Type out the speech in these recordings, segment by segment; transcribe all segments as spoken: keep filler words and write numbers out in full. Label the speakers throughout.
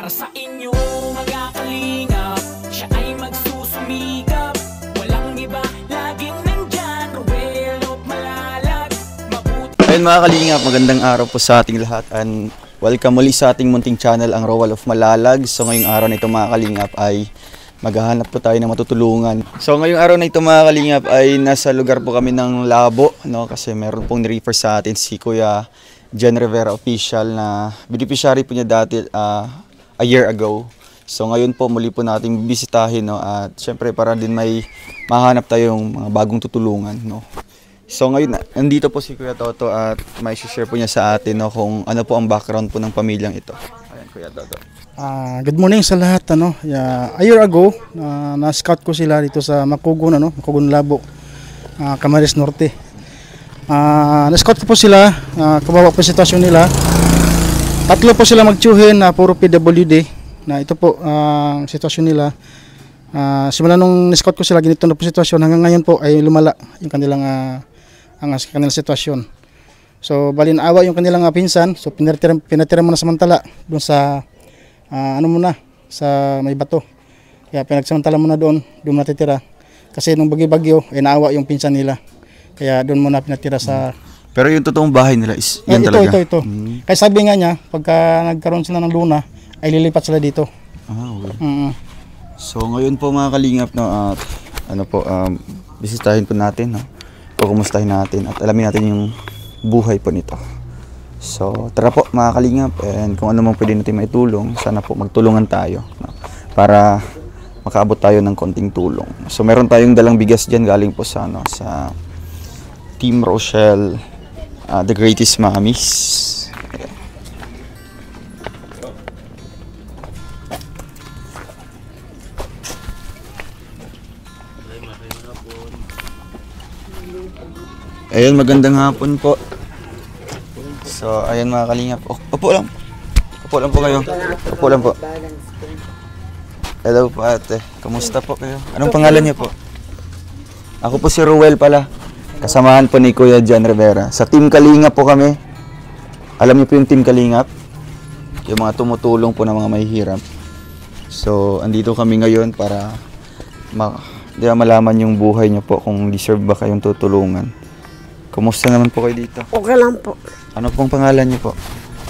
Speaker 1: para sa inyo mga kalingap. Siya ay magsusumikap, walang iba, laging nandyan. Ruel of Malalag, mabuti.
Speaker 2: Ayun mga kalingap, magandang araw po sa ating lahat and welcome muli sa ating munting channel, ang Roel of Malalag. So ngayong araw na ito mga kalingap ay maghahanap po tayo ng matutulungan. So ngayong araw na ito mga kalingap ay nasa lugar po kami ng Labo, no? Kasi meron pong ni-refer sa atin si Kuya Jen Rivera official na beneficiary po niya dati uh, a year ago. So ngayon po muli po nating bisitahin, no? At syempre para din may mahanap tayong mga bagong tutulungan, no? So ngayon nandito po si Kuya Toto at may share po niya sa atin, no, kung ano po ang background po ng pamilyang ito. Ayan Kuya Toto.
Speaker 3: Uh, good morning sa lahat, ano. Yeah, a year ago, uh, na-scout ko sila dito sa Makugon, ano, Makugon Labo, uh, Camarines Norte. Uh, na-scout ko po sila, uh, kabawa po sitwasyon nila. Tatlo po sila magtsuhin na uh, puro P W D, na ito po ang uh, sitwasyon nila. Uh, simula nung na-scout ko sila, ganito na po sitwasyon, hanggang ngayon po ay lumala yung kanilang, uh, ang kanilang sitwasyon. So, bali naawa yung kanilang uh, pinsan, so pinatira, pinatira mo na samantala doon sa Uh, ano muna sa may bato. Kaya pinagsamantala muna doon, doon natitira. Kasi nung bagyo-bagyo, ay naawa yung pinsan nila. Kaya doon muna pinatira sa...
Speaker 2: Pero yung totoong bahay nila is yan
Speaker 3: eh, ito,
Speaker 2: talaga?
Speaker 3: Ito, ito, ito. Hmm. Kaya sabi nga niya, pagka nagkaroon sila ng luna, ay lilipat sila dito.
Speaker 2: Ah, okay.
Speaker 3: Mm-hmm.
Speaker 2: So ngayon po mga kalingap, no, at ano po, um, bisitahin po natin, no? Kukumustahin natin at alamin natin yung buhay po nito. So, tara po mga kalingap, and kung ano man pwede natin maitulong, sana po magtulungan tayo, no? Para makaabot tayo ng konting tulong. So, meron tayong dalang bigas dyan galing po sa, ano, sa Team Rochelle, uh, The Greatest Mommies. Ayun, magandang hapon po. So, ayan mga kalingap. Oh, upo lang. Upo lang po kayo. Upo lang po. Hello po ate. Kamusta po kayo? Anong pangalan niyo po? Ako po si Ruel pala. Kasamahan po ni Kuya Jen Rivera. Sa Team Kalingap po kami. Alam niyo po yung Team Kalingap? Yung mga tumutulong po ng mga mahihirap. So, andito kami ngayon para ma di malaman yung buhay niyo po kung deserve ba kayong tutulungan. Kumusta naman po kayo dito?
Speaker 4: Okay lang po.
Speaker 2: Ano pong pangalan niyo po?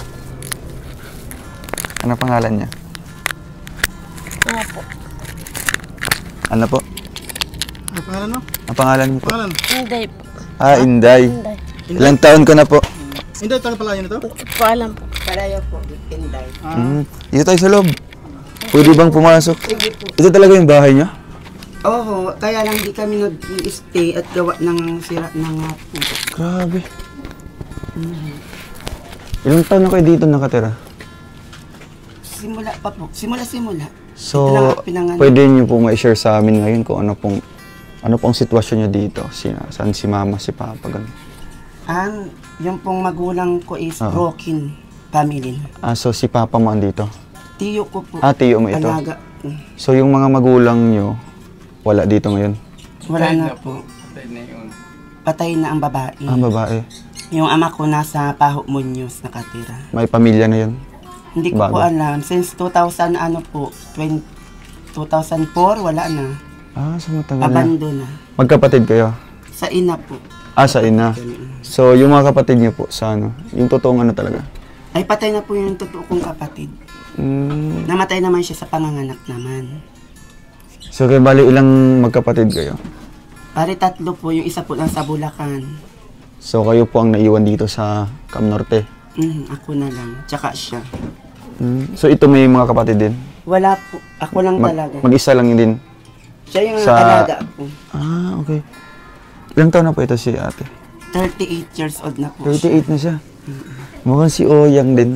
Speaker 2: Ano pangalan niya?
Speaker 4: Ano po?
Speaker 2: Ano po?
Speaker 3: Ano pangalan mo?
Speaker 2: Ang pangalan niyo po?
Speaker 3: Pangalan?
Speaker 4: Inday po.
Speaker 2: Ah, Inday.
Speaker 4: Inday.
Speaker 2: Ilang taon ka na po?
Speaker 3: Inday, taga pala yun ito?
Speaker 4: Hindi po alam po.
Speaker 5: Kalayo po, Inday.
Speaker 3: Ah.
Speaker 2: Mm. Dito tayo sa loob. Pwede bang pumasok? Ito talaga yung bahay niyo?
Speaker 5: Oo, kaya lang di kami nag-i-stay at gawa ng sira na nga po.
Speaker 2: Grabe. Mm-hmm. Ilang taon na kayo dito nakatira?
Speaker 5: Simula pa po. Simula-simula.
Speaker 2: So, pwede niyo po ma-share sa amin ngayon kung ano pong ano pong sitwasyon niyo dito? Sina, saan si mama, si papa, ganun?
Speaker 5: Ang, yung pong magulang ko is
Speaker 2: uh-huh.
Speaker 5: broken family.
Speaker 2: Ah, so si papa mo andito?
Speaker 5: Tiyo ko po.
Speaker 2: Ah, tiyo mo ito?
Speaker 5: Alaga.
Speaker 2: So, yung mga magulang niyo, wala dito ngayon?
Speaker 5: Wala na po. Patay na ang babae.
Speaker 2: Ah, babae.
Speaker 5: Yung ama ko nasa Paho Muñoz nakatira.
Speaker 2: May pamilya na yun?
Speaker 5: Hindi ko
Speaker 2: Bago.
Speaker 5: po alam. Since two thousand ano po, two thousand four, wala na.
Speaker 2: Ah, so matagal na.
Speaker 5: Abando na.
Speaker 2: Magkapatid kayo?
Speaker 5: Sa ina po.
Speaker 2: Ah, sa ina. So, yung mga kapatid niyo po, sa ano? Yung totoong ano talaga?
Speaker 5: Ay, patay na po yung totoo kong kapatid.
Speaker 2: Mm.
Speaker 5: Namatay naman siya sa panganganak naman.
Speaker 2: So, kaya bali ilang magkapatid kayo?
Speaker 5: Pare tatlo po, yung isa po lang sa Bulacan.
Speaker 2: So, kayo po ang naiwan dito sa Cam Norte?
Speaker 5: Mm, ako na lang. Tsaka siya.
Speaker 2: Mm. So, ito may mga kapatid din?
Speaker 5: Wala po. Ako lang
Speaker 2: Mag
Speaker 5: talaga.
Speaker 2: Mag-isa lang yun din?
Speaker 5: Siya yung
Speaker 2: sa...
Speaker 5: alaga po.
Speaker 2: Ah, okay. Ilang taon na po ito si ate?
Speaker 5: thirty-eight years old na po
Speaker 2: thirty-eight
Speaker 5: siya.
Speaker 2: na siya? Mm-hmm. Mukhang si Oyang din.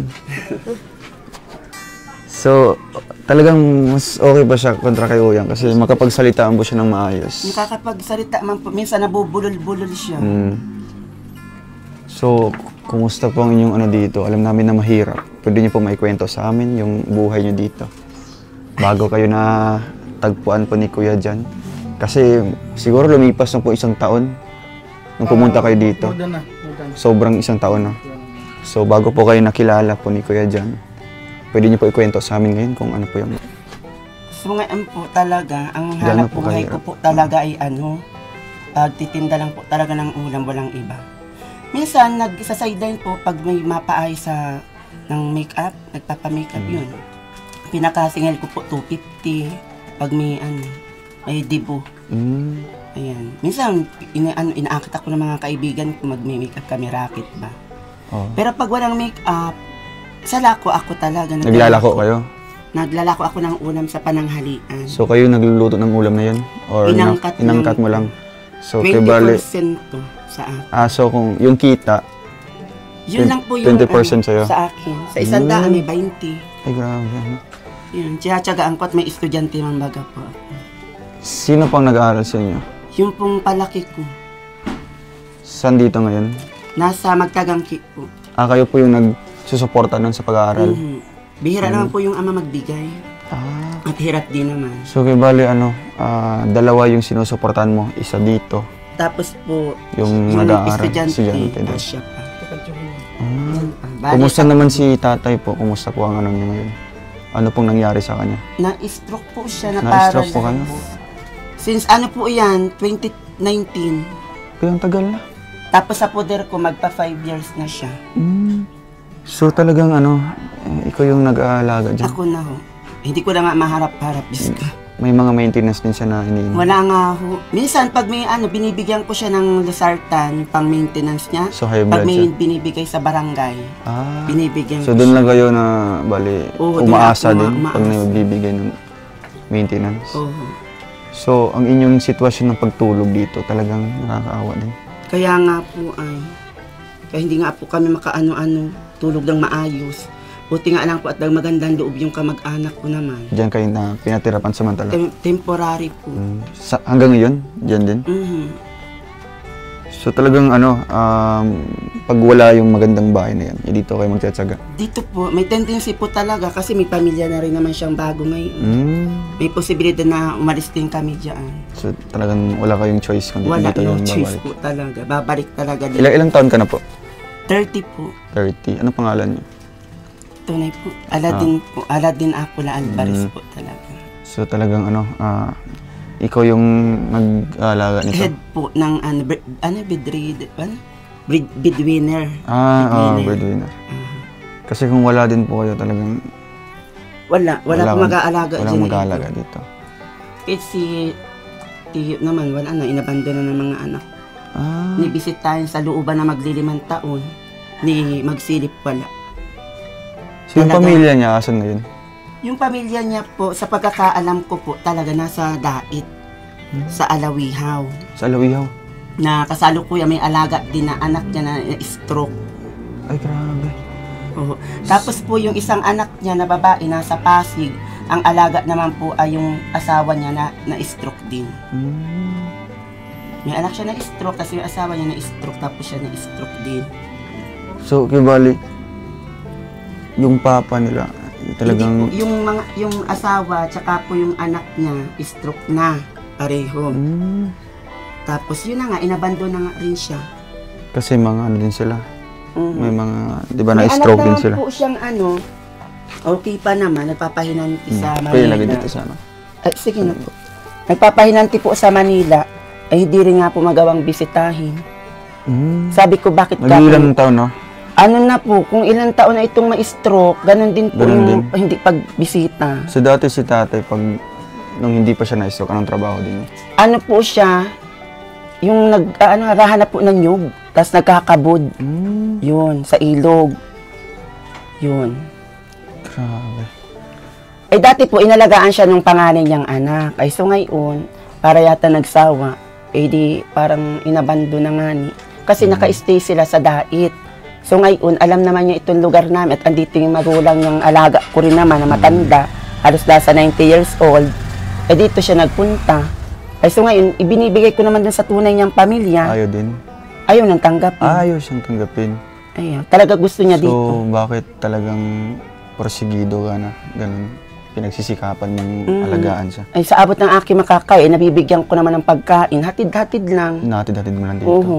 Speaker 2: So, talagang mas okay pa siya kontra kay Oyang kasi makapagsalitaan po siya ng maayos.
Speaker 5: Nakakapagsalita man po. Minsan nabubulol-bulol siya.
Speaker 2: Mm. So, kumusta po ang inyong ano dito? Alam namin na mahirap. Pwede niyo po maikwento sa amin yung buhay niyo dito. Bago kayo na tagpuan po ni Kuya Jan. Kasi siguro lumipas na po isang taon nung pumunta kayo dito.
Speaker 3: More than na. More than.
Speaker 2: Sobrang isang taon na. So, bago po kayo nakilala po ni Kuya Jan. Pwede niyo po ikwento sa amin ngayon kung ano po yung...
Speaker 5: So ngayon po talaga, ang
Speaker 2: Gaano
Speaker 5: hanap
Speaker 2: po
Speaker 5: buhay
Speaker 2: kahirap?
Speaker 5: ko po talaga ay ano, pagtitinda lang po talaga ng ulam, walang iba. Minsan, nag-isa-sideline po pag may mapaayos sa ng make-up, nagpapa-makeup
Speaker 2: Mm.
Speaker 5: yun. Pinakasingil ko po two fifty pag may ano, may debo.
Speaker 2: Mm.
Speaker 5: Ayan. Minsan, ina, ano, inaakit ako ng mga kaibigan ko mag-makeup kami, racket ba.
Speaker 2: Oh.
Speaker 5: Pero pag walang make-up, sa lako ako talaga.
Speaker 2: Naglalako kayo?
Speaker 5: Naglalako ako ng ulam sa pananghalian.
Speaker 2: So kayo nagluluto ng ulam na yun? Or
Speaker 5: Inangkat
Speaker 2: na, inangkat
Speaker 5: lang.
Speaker 2: mo lang? So
Speaker 5: twenty
Speaker 2: kay bale...
Speaker 5: percent to sa akin.
Speaker 2: Ah, so kung yung kita,
Speaker 5: Yun
Speaker 2: twen-
Speaker 5: lang po yung
Speaker 2: twenty percent
Speaker 5: ano,
Speaker 2: sa'yo?
Speaker 5: sa akin. Sa isang
Speaker 2: Mm.
Speaker 5: daan may twenty.
Speaker 2: ay grabe. ano?
Speaker 5: Yun, tiyatsagaan ko at may estudyante man baga po.
Speaker 2: Sino pang nag-aaral sa inyo?
Speaker 5: Yung pong palaki ko,
Speaker 2: Saan dito ngayon?
Speaker 5: nasa Magtagangki po.
Speaker 2: Ah, kayo po yung nagsusuporta nun sa pag-aaral?
Speaker 5: Mhm. Bihira naman po yung ama magbigay.
Speaker 2: Ah.
Speaker 5: At hirap din naman.
Speaker 2: So kay bale ano, ah, dalawa yung sinusuportahan mo, isa dito,
Speaker 5: Tapos po,
Speaker 2: yung nag-aaral,
Speaker 5: estudyante,
Speaker 2: estudyante din.
Speaker 5: siya pa.
Speaker 2: Ah.
Speaker 5: Yan pa. Bali,
Speaker 2: Kumusta
Speaker 5: sa-
Speaker 2: naman si tatay po? Kumusta po ang ano niya ngayon? Ano pong nangyari sa kanya?
Speaker 5: Na-stroke po siya, na
Speaker 2: Na-stroke po kayo?
Speaker 5: Since ano po yan, twenty nineteen.
Speaker 2: Kaya ang tagal na.
Speaker 5: Tapos sa poder ko, magpa five years na siya.
Speaker 2: Mm. So talagang ano, eh, ikaw yung nag-aalaga dyan?
Speaker 5: Ako na ho. Hindi ko na nga maharap-harap. Diyos ko.
Speaker 2: May mga maintenance din siya na iniinom?
Speaker 5: Wala nga ho. Minsan, pag may ano, binibigyan ko siya ng losartan pang maintenance niya.
Speaker 2: So high
Speaker 5: Pag
Speaker 2: blood
Speaker 5: may
Speaker 2: siya?
Speaker 5: binibigay sa barangay,
Speaker 2: Ah.
Speaker 5: binibigyan
Speaker 2: So
Speaker 5: ko
Speaker 2: doon
Speaker 5: siya.
Speaker 2: lang kayo na, bali,
Speaker 5: Oo, doon
Speaker 2: umaasa
Speaker 5: ako
Speaker 2: din
Speaker 5: uma-
Speaker 2: pag
Speaker 5: umaasa.
Speaker 2: nagbibigay ng maintenance?
Speaker 5: Oo.
Speaker 2: So, ang inyong sitwasyon ng pagtulog dito talagang nakakaawa din.
Speaker 5: Kaya nga po ay, kaya hindi nga po kami makaano-ano, tulog ng maayos. Buti nga lang po at magandang loob yung kamag-anak ko naman.
Speaker 2: Diyan kayo na pinatira pansamantala?
Speaker 5: Tem- temporary po.
Speaker 2: Mm. Sa, hanggang ngayon? Diyan din?
Speaker 5: Mhm.
Speaker 2: So talagang ano, um, pag wala yung magandang bahay na yan, eh, dito kayo magtsatsaga?
Speaker 5: Dito po, may tendency po talaga kasi may pamilya na rin naman siyang bago ngayon.
Speaker 2: Mm.
Speaker 5: May posibilidad na umalis din kami dyan.
Speaker 2: So talagang wala kayong choice kung
Speaker 5: Wala,
Speaker 2: dito
Speaker 5: no
Speaker 2: yung
Speaker 5: choice
Speaker 2: babalik.
Speaker 5: po talaga. Babalik talaga din.
Speaker 2: Ilang, ilang taon ka na po?
Speaker 5: thirty po.
Speaker 2: thirty. Ano pangalan niyo?
Speaker 5: Tunay po. Aladin po. Aladin Apula Alvarez
Speaker 2: Mm.
Speaker 5: po talaga.
Speaker 2: So talagang ano, ah, ikaw yung nag-aalaga nito?
Speaker 5: Head po ng ano, bre- ano bedread, ano? Breed, breadwinner.
Speaker 2: Ah, oh,
Speaker 5: Breadwinner.
Speaker 2: breadwinner.
Speaker 5: Ah.
Speaker 2: Kasi kung wala din po kayo talagang
Speaker 5: Wala, wala,
Speaker 2: Wala
Speaker 5: po
Speaker 2: kang-
Speaker 5: mag-aalaga
Speaker 2: walang
Speaker 5: dyan.
Speaker 2: mag-aalaga dito.
Speaker 5: Kahit si Tiyo naman, wala na, inabandona ng mga anak.
Speaker 2: Ah,
Speaker 5: Nibisitahin sa looban na maglilimang taon, ni magsilip wala.
Speaker 2: so yung
Speaker 5: talaga-
Speaker 2: pamilya niya, asan ngayon?
Speaker 5: Yung pamilya niya po, sa pagkakaalam ko po, talaga nasa Dait, sa Alawihaw.
Speaker 2: Sa Alawihaw?
Speaker 5: Na kasalukuyan may alaga din na anak niya na stroke.
Speaker 2: Ay, grabe.
Speaker 5: Oo. Tapos po yung isang anak niya na babae nasa Pasig, ang alaga naman po ay yung asawa niya na na-stroke din.
Speaker 2: Mm.
Speaker 5: May anak siya na stroke kasi yung asawa niya na stroke tapos siya na stroke din.
Speaker 2: So, kibali, yung papa nila, talagang...
Speaker 5: Hindi po, yung mga yung asawa tsaka po yung anak niya stroke na pareho.
Speaker 2: Mm.
Speaker 5: Tapos yun na nga inabandon na nga rin siya.
Speaker 2: Kasi mga ano din sila,
Speaker 5: Mhm.
Speaker 2: may mga, di ba,
Speaker 5: May
Speaker 2: na-stroke
Speaker 5: anak
Speaker 2: din
Speaker 5: naman
Speaker 2: sila.
Speaker 5: po siyang ano, okay pa naman, nagpapahinanti sa
Speaker 2: Hmm.
Speaker 5: Manila.
Speaker 2: Kaya lagay dito sa ano.
Speaker 5: Ay, sige na po. Nagpapahinanti po sa Manila, ay hindi rin nga po magawang bisitahin.
Speaker 2: Mm.
Speaker 5: Sabi ko, bakit ka?
Speaker 2: Nag-ilang taon, no?
Speaker 5: Ano na po, kung ilang taon na itong ma-stroke, ganun din po
Speaker 2: Ganun
Speaker 5: yung hindi pagbisita.
Speaker 2: So, dati si tatay, pag, nung hindi pa siya na-stroke, anong trabaho din niya?
Speaker 5: Ano po siya, yung nag, ah, ano, rahanap po ng nyug, tapos nagkakabod.
Speaker 2: Mm.
Speaker 5: Yun, sa ilog. Yun.
Speaker 2: Grabe.
Speaker 5: Eh dati po, inalagaan siya ng panganay niyang anak. Ay so ngayon, para yata nagsawa, eh di parang inabando na nga ni. Kasi
Speaker 2: Mm.
Speaker 5: naka-stay sila sa Dait. So ngayon, alam naman niya itong lugar namin at andito yung magulang niyang alaga ko rin naman na matanda. Halos nasa ninety years old. Eh dito siya nagpunta. Ay so ngayon, ibinibigay ko naman dun sa tunay niyang pamilya.
Speaker 2: Ayaw din?
Speaker 5: Ayaw nang tanggapin.
Speaker 2: Ayaw siyang tanggapin.
Speaker 5: Ayaw. Talaga gusto niya
Speaker 2: So,
Speaker 5: dito.
Speaker 2: bakit talagang porsigido ka na? Ganun, pinagsisikapan mong
Speaker 5: Mm.
Speaker 2: alagaan siya.
Speaker 5: Ay sa abot ng aking makakaya, nabibigyan ko naman ng pagkain. Hatid-hatid lang.
Speaker 2: Natid-hatid mo lang dito.
Speaker 5: Oo.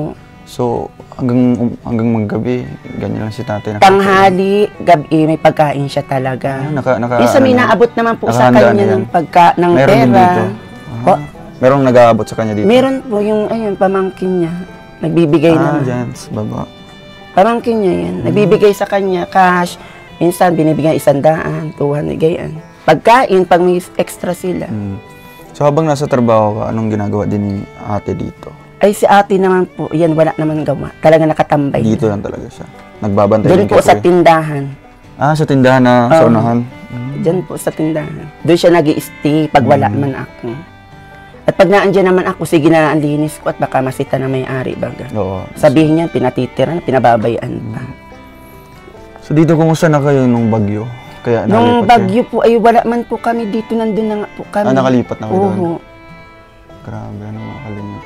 Speaker 2: So, hanggang um, hanggang maggabi, ganyan lang si tatay. nakikita.
Speaker 5: Tanghali, gabi, may pagkain siya talaga.
Speaker 2: Ah, naka, naka,
Speaker 5: Minsan may
Speaker 2: ano,
Speaker 5: naabot naman po sa
Speaker 2: nakahanda
Speaker 5: kanya
Speaker 2: na yan.
Speaker 5: ng pagka, ng
Speaker 2: Meron din
Speaker 5: pera.
Speaker 2: dito.
Speaker 5: Po,
Speaker 2: Ah, merong nag-aabot sa kanya dito.
Speaker 5: meron po yung, ayun, pamangkin niya. Nagbibigay
Speaker 2: Ah,
Speaker 5: naman.
Speaker 2: dyan, sa baba.
Speaker 5: Pamangkin niya yan. Nagbibigay sa kanya cash. Minsan binibigyan isang daan, two hundred, gayan. Pagkain, pag may extra sila.
Speaker 2: Mm. So, habang nasa trabaho ka, anong ginagawa din ni ate dito?
Speaker 5: Ay, si ate naman po, yan, wala naman gawa. Talaga nakatambay.
Speaker 2: Dito lang talaga siya. Nagbabantay
Speaker 5: Doon
Speaker 2: din
Speaker 5: po
Speaker 2: kay
Speaker 5: sa
Speaker 2: kuya.
Speaker 5: tindahan.
Speaker 2: Ah, sa tindahan na sa
Speaker 5: Oo.
Speaker 2: unahan.
Speaker 5: Diyan po sa tindahan. Doon siya nag-i-stay pag wala
Speaker 2: Mm.
Speaker 5: man ako. At pag naandyan naman ako, sige na ang linis ko at baka masita na may-ari baga.
Speaker 2: Oo.
Speaker 5: Sabihin niya, pinatitira na, pinababayaan pa.
Speaker 2: So, dito kumusta na kayo nung bagyo? Kaya
Speaker 5: Nung
Speaker 2: nalipat
Speaker 5: bagyo po, ay wala man po kami dito, nandun na nga po
Speaker 2: kayo?
Speaker 5: kami.
Speaker 2: Ah, nakalipat na kayo doon?
Speaker 5: Oo.
Speaker 2: Grabe, ano mga kalingap.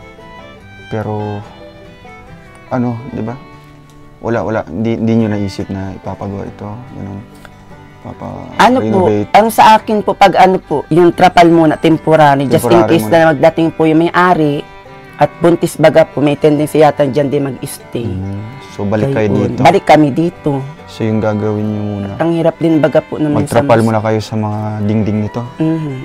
Speaker 2: Pero, ano, di ba? Wala, wala. Hindi, hindi nyo naisip na ipapagawa ito. Ganun. Papa,
Speaker 5: Ano po,
Speaker 2: renovate.
Speaker 5: ang sa akin po, pag ano po, yung trapal muna, temporary, just in
Speaker 2: Temporary
Speaker 5: case
Speaker 2: muna.
Speaker 5: na magdating po yung may-ari, at buntis baga po, may tendency yata dyan din mag-stay.
Speaker 2: Mm. So, balik kayo
Speaker 5: Ayun.
Speaker 2: dito.
Speaker 5: Balik kami dito.
Speaker 2: So, yung gagawin nyo muna.
Speaker 5: Ang hirap din baga po naman
Speaker 2: Magtrapal muna kayo sa mga dingding nito.
Speaker 5: Mhm.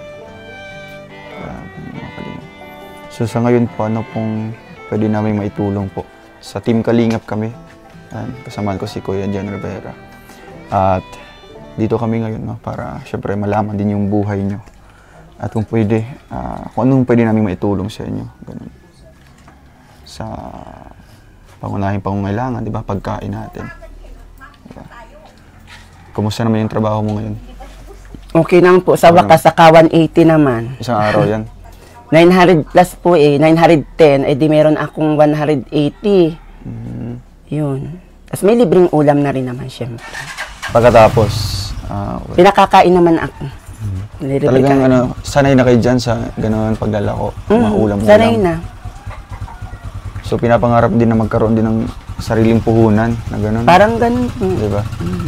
Speaker 2: Grabe, mga kalingap. So, sa ngayon po, ano pong pwede namin maitulong po? Sa Team Kalingap kami. Yan, kasamahan ko si Kuya Jan Rivera. At dito kami ngayon, no, para syempre malaman din yung buhay nyo. At kung pwede, ah, kung anong pwede namin maitulong sa inyo. Ganun. Sa pangunahing pangangailangan, di ba? Pagkain natin. Diba? Kumusta naman yung trabaho mo ngayon?
Speaker 5: Okay naman po. Sa
Speaker 2: Ano
Speaker 5: wakas, sa one eighty naman.
Speaker 2: Isang araw yan.
Speaker 5: nine hundred plus po eh. nine hundred ten. Eh di meron akong one eighty.
Speaker 2: Mm.
Speaker 5: Yun. Tapos may libreng ulam na rin naman syempre.
Speaker 2: Pagkatapos, ah, well,
Speaker 5: Pinakakain naman ako. Nilibre
Speaker 2: talagang
Speaker 5: kain.
Speaker 2: ano, sanay na kayo dyan sa gano'n paglalako,
Speaker 5: Mhm,
Speaker 2: mga ulam-ulam.
Speaker 5: sanay na.
Speaker 2: So pinapangarap din na magkaroon din ng sariling puhunan na gano'n.
Speaker 5: Parang ganun po.
Speaker 2: Di ba?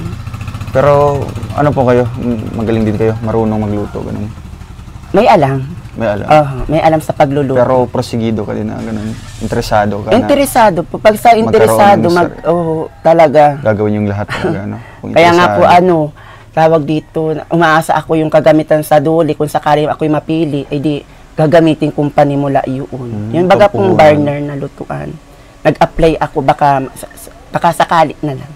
Speaker 2: Pero ano po kayo? M- Magaling din kayo? Marunong magluto, gano'n?
Speaker 5: May alam.
Speaker 2: May alam.
Speaker 5: Oh, may alam sa pagluluto.
Speaker 2: Pero prosigido ka din na gano'n? Interesado ka na
Speaker 5: Interesado po. Pag sa
Speaker 2: Magkaroon
Speaker 5: interesado,
Speaker 2: ng
Speaker 5: mag,
Speaker 2: sar-
Speaker 5: oh, talaga.
Speaker 2: gagawin yung lahat talaga, no? Kung
Speaker 5: Kaya nga po,
Speaker 2: interesado.
Speaker 5: ano, tawag dito, umaasa ako yung kagamitan sa duli, kung sakali ako'y mapili, ay di, gagamitin kong panimula yun.
Speaker 2: Hmm,
Speaker 5: yung baga pong
Speaker 2: pagpuhunan.
Speaker 5: burner na lutuan. Nag-apply ako, baka, baka sakali na lang.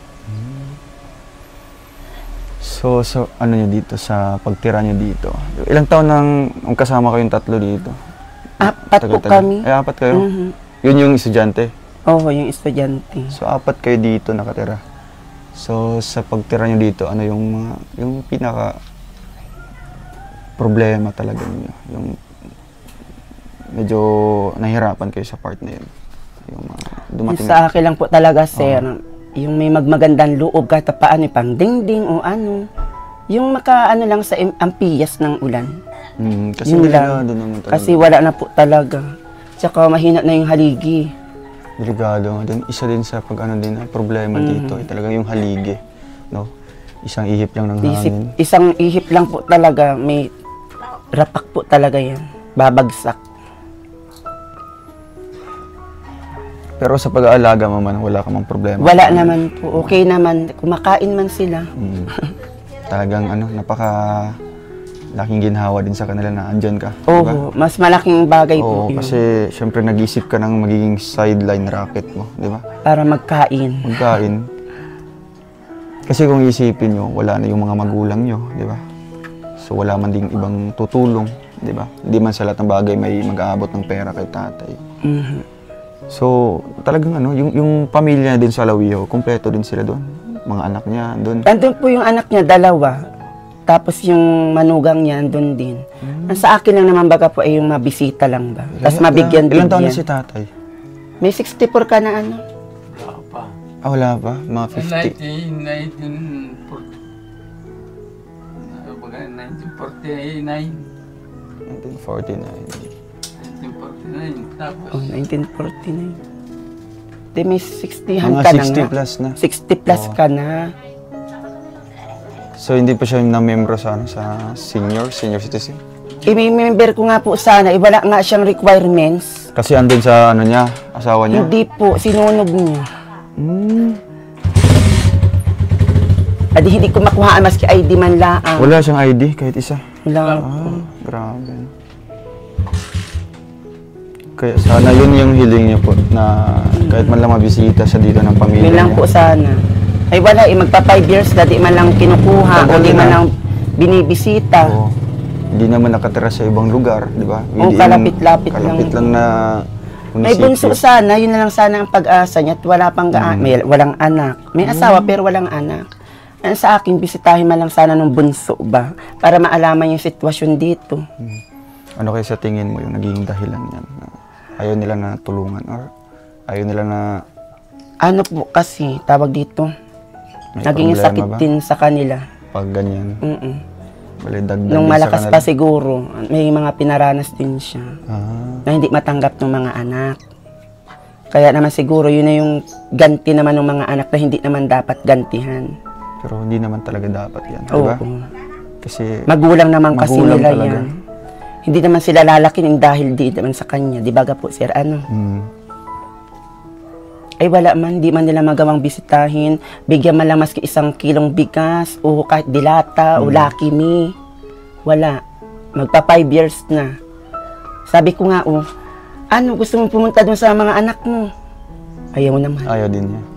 Speaker 2: So, so ano nyo dito, sa pagtira nyo dito? Ilang taon nang ang kasama kayong tatlo dito?
Speaker 5: Apat po
Speaker 2: Tagal-tagal.
Speaker 5: kami.
Speaker 2: Ay, apat kayo?
Speaker 5: Mhm.
Speaker 2: Yun yung estudyante?
Speaker 5: Oo, yung estudyante.
Speaker 2: So, apat kayo dito nakatira. So, sa pagtira nyo dito, ano yung mga, yung pinaka problema talaga niyo? Yung medyo nahirapan kayo sa part na yun? Yung mga dumating
Speaker 5: Sa akin lang po talaga, sir, yung may magmagandang loob kahit paano, pang dingding o ano. Yung maka, ano lang sa im- ampiyas ng ulan.
Speaker 2: Hmm, kasi
Speaker 5: Yun
Speaker 2: delikado
Speaker 5: lang.
Speaker 2: naman talaga.
Speaker 5: Kasi wala na po talaga. Tsaka mahina na yung haligi.
Speaker 2: Delikado nga din. Isa din sa pag ano din, ah, problema
Speaker 5: Mhm.
Speaker 2: dito, ay talagang yung haligi. No? Isang ihip lang ng
Speaker 5: Isip,
Speaker 2: hangin.
Speaker 5: isang ihip lang po talaga, may rapak po talaga yan. Babagsak.
Speaker 2: Pero sa pag-aalaga mo man, wala ka mang problema.
Speaker 5: Wala naman po. Okay naman. Kumakain man sila.
Speaker 2: Mm. Talagang ano, napaka laking ginhawa din sa kanila na andyan ka.
Speaker 5: Oo,
Speaker 2: diba?
Speaker 5: mas malaking bagay
Speaker 2: Oo,
Speaker 5: po yun.
Speaker 2: kasi syempre nag-isip ka ng magiging sideline rocket mo, di ba?
Speaker 5: Para magkain.
Speaker 2: Magkain. Kasi kung isipin nyo, wala na yung mga magulang nyo, di ba? So wala man ding ibang tutulong, di ba? Hindi man sa lahat ng bagay may mag-aabot ng pera kay tatay.
Speaker 5: Mhm.
Speaker 2: So talagang ano, yung, yung pamilya din sa Lawiho, kumpleto din sila doon. Mga anak niya doon.
Speaker 5: Nandun po yung anak niya, dalawa. Tapos yung manugang niya, nandun din. Ang sa akin lang naman baga po ay yung mabisita lang ba. Tapos mabigyan
Speaker 2: Ilan taon na
Speaker 5: bigyan.
Speaker 2: si tatay?
Speaker 5: May sixty-four ka na ano.
Speaker 2: Ah, wala pa? Mga fifty?
Speaker 6: nineteen forty. nineteen forty-nine.
Speaker 2: nineteen forty-nine.
Speaker 6: nineteen forty-nine. Tapos,
Speaker 5: Oh, nineteen forty-nine. Di may sixty
Speaker 2: Mga
Speaker 5: ka na
Speaker 2: sixty
Speaker 5: nga.
Speaker 2: plus na.
Speaker 5: sixty plus
Speaker 2: Oo.
Speaker 5: ka na.
Speaker 2: So hindi pa siya na-membro sa, ano, sa senior, senior citizen?
Speaker 5: I-member ko nga po sana, eh, wala nga siyang requirements.
Speaker 2: Kasi andun sa ano niya, Asawa niya?
Speaker 5: Hindi po, sinunog niya.
Speaker 2: Hmm.
Speaker 5: Adi hindi ko makuhaan maski I D man laang.
Speaker 2: Wala siyang I D kahit isa?
Speaker 5: Wala.
Speaker 2: Ah, grabe. Kaya sana yun yung hiling niya po na kahit man lang mabisita siya dito ng pamilya
Speaker 5: Yun lang
Speaker 2: niya.
Speaker 5: po sana. Ay wala eh, magpa five years na di man lang kinukuha, o
Speaker 2: Tagal
Speaker 5: di man
Speaker 2: na.
Speaker 5: lang binibisita.
Speaker 2: Oo. Hindi naman nakatira sa ibang lugar, di ba?
Speaker 5: Oo,
Speaker 2: Within-
Speaker 5: kalapit-lapit lang.
Speaker 2: Kalapit lang na
Speaker 5: May bunso
Speaker 2: munisipyo.
Speaker 5: sana, yun na lang sana ang pag-asa niya at wala pang gaan,
Speaker 2: Mm.
Speaker 5: may, walang anak. May asawa pero walang anak. Ang sa akin, bisitahin man lang sana nung bunso ba? Para maalaman yung sitwasyon dito.
Speaker 2: Ano kaya sa tingin mo yung naging dahilan niyan? Na Ayaw nila na tulungan or ayaw nila na
Speaker 5: Ano po kasi, tawag dito,
Speaker 2: may
Speaker 5: naging
Speaker 2: problema
Speaker 5: sakit
Speaker 2: ba?
Speaker 5: din sa kanila.
Speaker 2: Pag ganyan.
Speaker 5: Mm-mm.
Speaker 2: Bali, dagdag
Speaker 5: Nung
Speaker 2: din sa
Speaker 5: malakas
Speaker 2: kanila.
Speaker 5: pa siguro, may mga pinaranas din siya
Speaker 2: Ah,
Speaker 5: na hindi matanggap ng mga anak. Kaya naman siguro yun na yung ganti naman ng mga anak na hindi naman dapat gantihan.
Speaker 2: pero hindi naman talaga dapat yan, di
Speaker 5: Oo.
Speaker 2: ba? Kasi
Speaker 5: Magulang naman kasi
Speaker 2: Magulang
Speaker 5: nila
Speaker 2: talaga.
Speaker 5: yan. Hindi naman sila lalaking dahil di naman sa kanya. Di ba ga po, sir? Ano?
Speaker 2: mm,
Speaker 5: Ay wala man, di man nila magawang bisitahin. Bigyan man lang maski isang kilong bigas o kahit dilata o
Speaker 2: Hmm.
Speaker 5: Lucky Me. Wala. Magpa five years na. Sabi ko nga, oh, ano, gusto mong pumunta dun sa mga anak mo? Ayaw naman.
Speaker 2: ayaw din niya.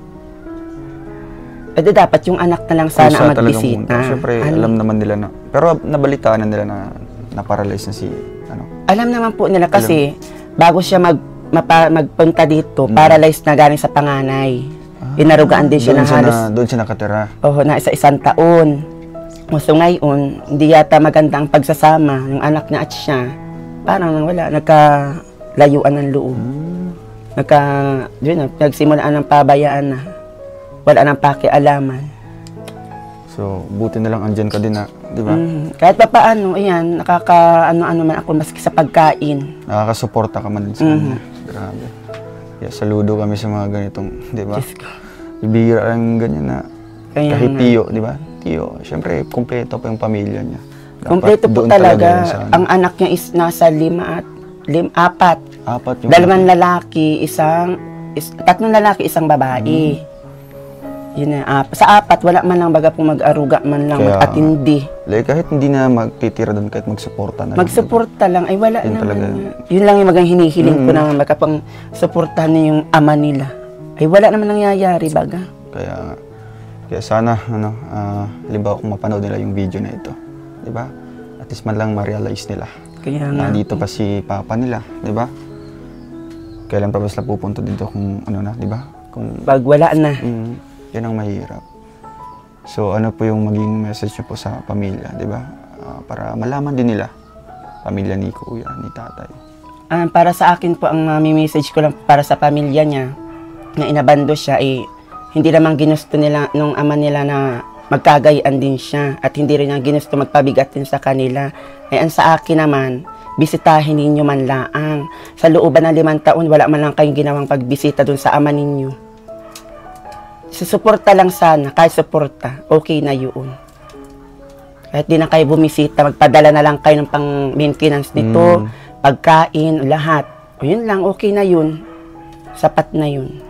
Speaker 5: E di dapat yung anak na lang sana
Speaker 2: Kusa
Speaker 5: ang
Speaker 2: talagang
Speaker 5: magbisita.
Speaker 2: punta. Siyempre,
Speaker 5: Ano?
Speaker 2: alam naman nila na, pero nabalitaan na nila na na-paralyze na si, ano,
Speaker 5: Alam naman po nila kasi bago siya mag mapa, magpunta dito,
Speaker 2: Mm.
Speaker 5: paralyzed na galing sa panganay. Inarugaan din siya
Speaker 2: doon
Speaker 5: ng
Speaker 2: siya
Speaker 5: halos
Speaker 2: na, doon siya nakatira.
Speaker 5: oh, na isa isang taon. So ngayon, hindi yata maganda ang pagsasama ng anak niya at siya. Parang wala, nagkalayuan ng loob.
Speaker 2: Hmm.
Speaker 5: Nagka, yun na, nagsimulaan ng pabayaan na. Wala nang pakialaman.
Speaker 2: So, buti na lang andyan ka din na, di ba?
Speaker 5: Mhm. Kahit pa paano, ayan, nakaka-ano-ano man ako maski sa pagkain.
Speaker 2: Nakakasuporta ka man din sa kanya. Grabe. Kaya saludo kami sa mga ganitong, di ba?
Speaker 5: Diyos ko.
Speaker 2: Ibira ang ganyan na
Speaker 5: Kaya
Speaker 2: kahit
Speaker 5: nga.
Speaker 2: tiyo, di ba? Tiyo, syempre, kumpleto pa yung pamilya niya. Dapat
Speaker 5: Kompleto po
Speaker 2: doon
Speaker 5: talaga.
Speaker 2: yun sa ano.
Speaker 5: Ang anak niya is nasa lima at lim, apat.
Speaker 2: Apat yung...
Speaker 5: Dalawang lalaki, isang, is, tatlong lalaki, isang babae.
Speaker 2: Hmm.
Speaker 5: Yun na, ap- sa apat, wala man lang baga pong mag-aruga man lang,
Speaker 2: Kaya-
Speaker 5: mag-atindi.
Speaker 2: Like, kahit hindi na magtitira doon, kahit magsuporta na lang.
Speaker 5: Magsuporta lang, ay wala
Speaker 2: Yun
Speaker 5: naman.
Speaker 2: talaga.
Speaker 5: nga. Yun lang yung magang hinihiling ko
Speaker 2: Mm.
Speaker 5: naman, magkapang suportahan niya yung ama nila. Ay wala naman nangyayari baga.
Speaker 2: Kaya, kaya sana, ano, ah, halimbawa kung mapanood nila yung video na ito, di ba? At least man lang ma-realize nila.
Speaker 5: Kaya nga.
Speaker 2: Nandito pa si papa nila, di ba? Kailan pa ba sila pupunta dito kung ano na, di ba? Kung
Speaker 5: Pag wala na.
Speaker 2: mm, yan ang mahirap. So ano po yung maging message niyo po sa pamilya, di ba? Ah, para malaman din nila, pamilya ni kuya, ni tatay.
Speaker 5: Ah, para sa akin po, ang message ko lang para sa pamilya niya, na inabando siya, eh, hindi naman ginusto nila, nung ama nila na magkagayaan din siya, at hindi rin niya ginusto magpabigat din sa kanila. Eh, ang sa akin naman, bisitahin ninyo man laang. Sa looban ng limang taon, wala man lang kayong ginawang pagbisita dun sa ama ninyo. Susuporta lang sana, kahit suporta, okay na yun. Kahit di na kayo bumisita, magpadala na lang kayo ng pang-maintenance nito,
Speaker 2: Mm.
Speaker 5: pagkain, lahat. O yun lang, okay na yun. Sapat na yun.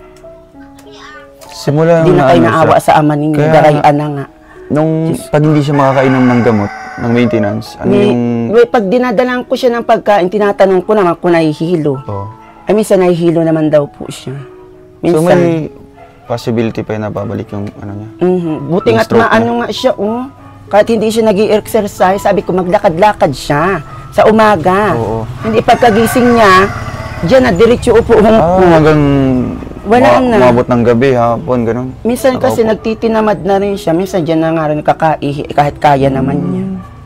Speaker 2: Simula
Speaker 5: Hindi na kayo
Speaker 2: ano
Speaker 5: naawa
Speaker 2: siya,
Speaker 5: sa ama ninyo,
Speaker 2: Kaya-
Speaker 5: darayaan na nga.
Speaker 2: nung pag hindi siya makakainom ng gamot, ng maintenance, ano
Speaker 5: May,
Speaker 2: yung...
Speaker 5: may, pag dinadalang ko siya ng pagkain, tinatanong ko naman kung nahihilo.
Speaker 2: Oh.
Speaker 5: Ay, minsan nahihilo naman daw po siya.
Speaker 2: So
Speaker 5: Minsan.
Speaker 2: may possibility pa na babalik yung ano niya?
Speaker 5: Mhm. Buti
Speaker 2: Yung
Speaker 5: nga't
Speaker 2: stroke
Speaker 5: maano nga siya, oh. Kahit hindi siya nag-i-exercise, sabi ko maglakad-lakad siya sa umaga.
Speaker 2: Oo.
Speaker 5: Hindi pagkagising niya, diyan na diretso upo
Speaker 2: Ah,
Speaker 5: ko.
Speaker 2: hanggang
Speaker 5: Wala
Speaker 2: ma-
Speaker 5: na.
Speaker 2: umabot ng gabi, hapon, ganun.
Speaker 5: Minsan kasi
Speaker 2: Nakaupo.
Speaker 5: nagtitinamad na rin siya. Minsan diyan na nga rin nakakaihi kahit kaya naman niya.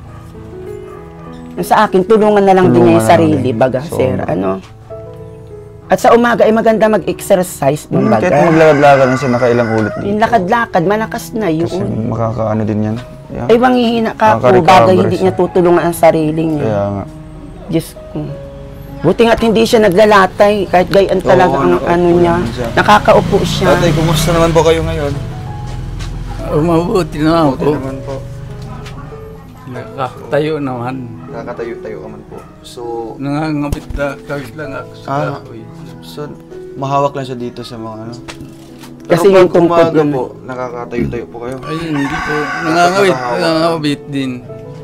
Speaker 5: Sa akin, tulungan na lang din
Speaker 2: Tulungan
Speaker 5: niya yung
Speaker 2: na lang
Speaker 5: sarili,
Speaker 2: din.
Speaker 5: baga,
Speaker 2: So,
Speaker 5: sir. Ano? At sa umaga, ay maganda mag-exercise,
Speaker 2: Hmm, kahit
Speaker 5: baga.
Speaker 2: maglakad-lakad lang siya nakailang ulit
Speaker 5: Yung
Speaker 2: dito.
Speaker 5: lakad-lakad, malakas na
Speaker 2: Kasi
Speaker 5: yun.
Speaker 2: makakaano din yan. Yeah.
Speaker 5: Ay, manghihina ka po,
Speaker 2: Makaka-recover
Speaker 5: bagay hindi
Speaker 2: siya.
Speaker 5: niya tutulungan ang sarili niya.
Speaker 2: Kaya nga.
Speaker 5: Diyos ko. Buti nga't hindi siya naglalatay, kahit gayan talaga
Speaker 2: Oo,
Speaker 5: ang
Speaker 2: nakaupo
Speaker 5: ano niya.
Speaker 2: naman siya.
Speaker 5: Nakakaupo siya.
Speaker 2: Tatay, kumusta naman po kayo ngayon?
Speaker 6: Oh, mabuti naman
Speaker 2: Buti
Speaker 6: po.
Speaker 2: naman po.
Speaker 6: Nakatayo naman.
Speaker 2: Nakatayo-tayo ka man po. So,
Speaker 6: Nangangabit na kawis lang ako sa
Speaker 2: Ah.
Speaker 6: kahoy.
Speaker 2: so mahawak lang siya dito sa mga ano.
Speaker 5: Kasi
Speaker 2: Pero
Speaker 5: yung
Speaker 2: pag
Speaker 5: tungkod
Speaker 2: umaga
Speaker 5: naman.
Speaker 2: po, nakakatayo-tayo po kayo.
Speaker 6: Ay, hindi po. Nangangawit. Nangangawit din.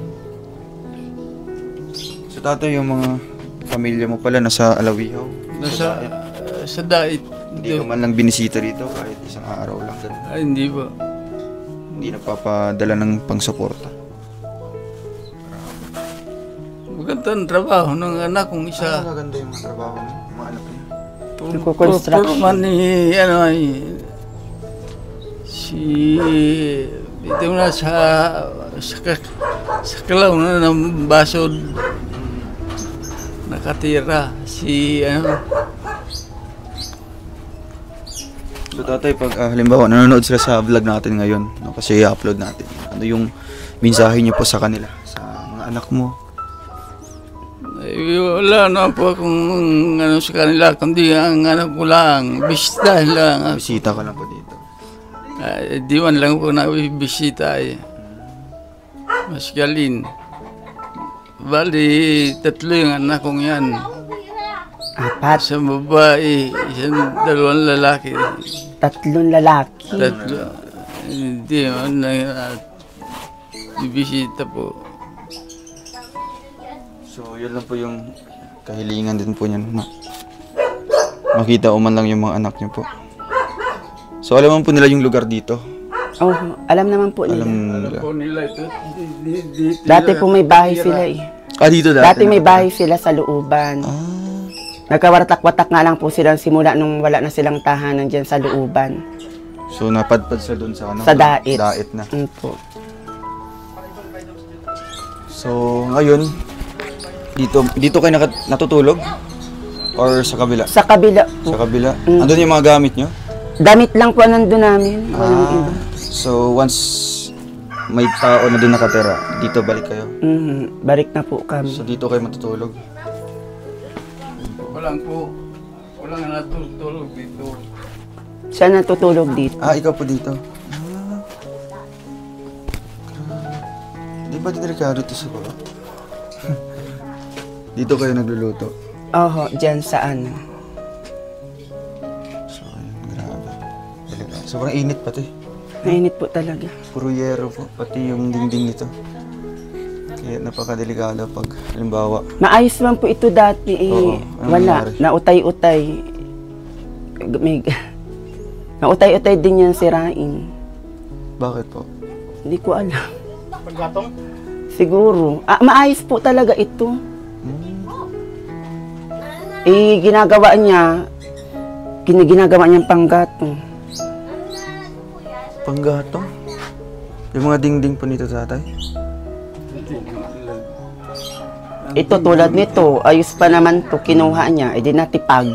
Speaker 2: So tatay, yung mga pamilya mo pala nasa Alawihaw.
Speaker 6: Nasa, sa dait.
Speaker 2: Hindi ka man lang binisita rito kahit isang araw lang. Ganun.
Speaker 6: Ay, hindi po.
Speaker 2: Hindi nagpapadala ng pangsuporta.
Speaker 6: Magandang trabaho ng anak kong
Speaker 2: Ano
Speaker 6: isa.
Speaker 2: maganda yung mga trabaho mo, yung mga anak niyo?
Speaker 5: Nagko-construction.
Speaker 6: Purman ni, ano ay, si, dito na sa, sa, ka- sa kalaw na ng basod, nakatira, si, ano,
Speaker 2: So tatay, pag ah, halimbawa nanonood sila sa vlog natin ngayon, no, kasi i-upload natin, ano yung mensahe niyo po sa kanila, sa mga anak mo?
Speaker 6: ay, wala na po akong, ano, sa kanila, kundi ang anak ko lang, bisita lang,
Speaker 2: Bisita ka lang po dito.
Speaker 6: ay, di man lang po na bisita ay, mas galin. Bali, tatlo yung anak kong yan.
Speaker 5: Apat,
Speaker 6: Isang babae, isang dalawang lalaki.
Speaker 5: tatlong lalaki.
Speaker 6: Tatlo. Hindi man na bibisita po.
Speaker 2: So yun lang po yung kahilingan din po niyan. No? Makita o man lang yung mga anak niyo po. So alam mo po nila yung lugar dito?
Speaker 5: Oh, alam naman po
Speaker 2: Alam
Speaker 5: nila.
Speaker 2: nila.
Speaker 6: Po nila ito. di- di- di-
Speaker 5: Dati po may bahay sila eh.
Speaker 2: Ah, dito dati?
Speaker 5: Dati may bahay sila sa looban.
Speaker 2: Ah,
Speaker 5: Nagkawatak-watak nga lang po sila simula nung wala na silang tahanan dyan sa looban.
Speaker 2: so napadpad sa doon sa ano?
Speaker 5: Sa dait.
Speaker 2: Dait na.
Speaker 5: Mm po.
Speaker 2: So ngayon, dito dito kayo nakat- natutulog? Or sa kabila?
Speaker 5: Sa kabila po.
Speaker 2: Sa kabila?
Speaker 5: Mm.
Speaker 2: Andun yung mga gamit nyo?
Speaker 5: Damit lang po ang nandun namin. Walang iba.
Speaker 2: Ah, so once may tao na doon nakatira, dito balik kayo?
Speaker 5: Mhm, balik na po kami.
Speaker 2: So dito kayo matutulog?
Speaker 6: Walang po. Walang natutulog dito.
Speaker 5: Siya natutulog dito.
Speaker 2: Ah, ikaw po dito? Di ba delikado ito sa baba? Dito kayo nagluluto?
Speaker 5: Oho, dyan sa ano.
Speaker 2: So, ayun, grabe. Delikado. Sobrang init pati.
Speaker 5: Mainit po talaga.
Speaker 2: Puro yero po, pati yung dingding nito. Kaya napakadelikado pag, halimbawa,
Speaker 5: Maayos man po ito dati eh.
Speaker 2: Oo, anong
Speaker 5: Wala.
Speaker 2: nangyari?
Speaker 5: Nautay-utay. May, nautay-utay din yan sirain.
Speaker 2: bakit po?
Speaker 5: Hindi ko alam.
Speaker 3: Paggatong?
Speaker 5: Siguro. Ah, maayos po talaga ito.
Speaker 2: Hmm.
Speaker 5: Eh, ginagawa niya, gin- ginagawa niyang panggatong.
Speaker 2: Panggatong? Yung mga dingding po nito, tatay?
Speaker 5: Ito tulad nito, ayos pa naman to, kinuha niya, edi natipag.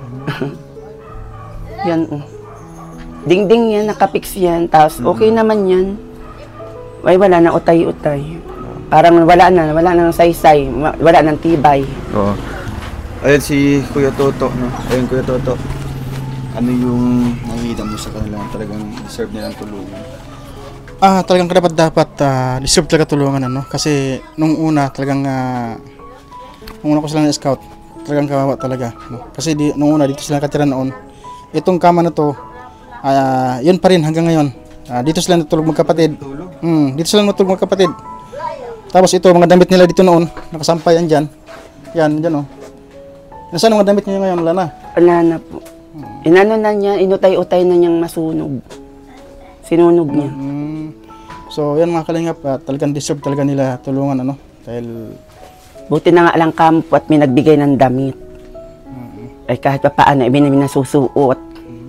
Speaker 5: Yan oh. Dingding yan, nakapix yan, tapos okay naman yan. Ay wala na utay-utay. Parang wala na, wala nang saysay, wa- wala nang tibay.
Speaker 2: Oo. Ayun si Kuya Toto, no? Ayun Kuya Toto. Ano yung nakikita mo sa kanila na talagang deserve nilang tulungan?
Speaker 3: Ah, talagang dapat dapat uh, deserve talaga tulungan ano kasi nung una talagang ah, nung una ko sila na-scout, talagang kawawa talaga no? Kasi di, nung una dito sila nakatira noon. Itong kama na to, ah, yun pa rin hanggang ngayon. Ah, dito sila natulog magkapatid.
Speaker 2: Tulog?
Speaker 3: Hmm, dito sila natulog magkapatid. Tapos ito mga damit nila dito noon, nakasampay yan diyan. Yan, diyan oh. Nasaan ang mga damit niya ngayon? Wala na.
Speaker 5: Wala na po. Inano na niya, inutay-utay na niyang masunog. Sinunog niya.
Speaker 3: Hmm. So, yan mga kalingap, ah, talagang deserve talaga nila tulungan ano dahil
Speaker 5: Buti na nga lang kampo at may nagbigay ng damit. Ay kahit pa paano, ibinibig na susuot.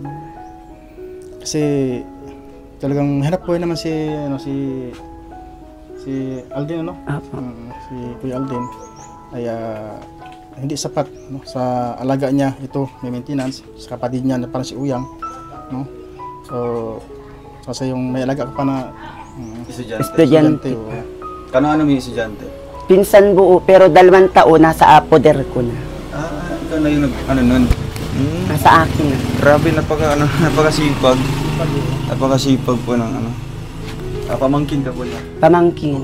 Speaker 3: kasi talagang hanap buhay naman si ano si si Alden ano
Speaker 5: Apo.
Speaker 3: Mm, si Kuya Alden ay ah, hindi sapat no sa alaga niya ito may maintenance sa kapatid niya na parang si Uyang no so kasi yung may alaga ka pa na mm,
Speaker 2: Estudyante.
Speaker 5: Estudyante.
Speaker 3: oh.
Speaker 2: Kano ano may estudyante?
Speaker 5: Pinsan buo, pero dalawang taon nasa apoder ko na.
Speaker 2: Ah, ikaw na yung nag, ano nun? Hmm.
Speaker 5: Nasa akin na.
Speaker 2: Grabe, napaka, ano, napakasipag. Napakasipag po ng ano. Ah, pamangkin ka po na.
Speaker 5: Pamangkin.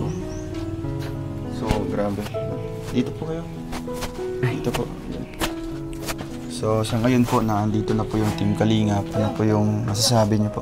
Speaker 2: So, grabe. Dito po kayo. Dito po. So, So, sa ngayon po, na andito na po yung Team Kalingap. Ano po yung masasabi niyo po?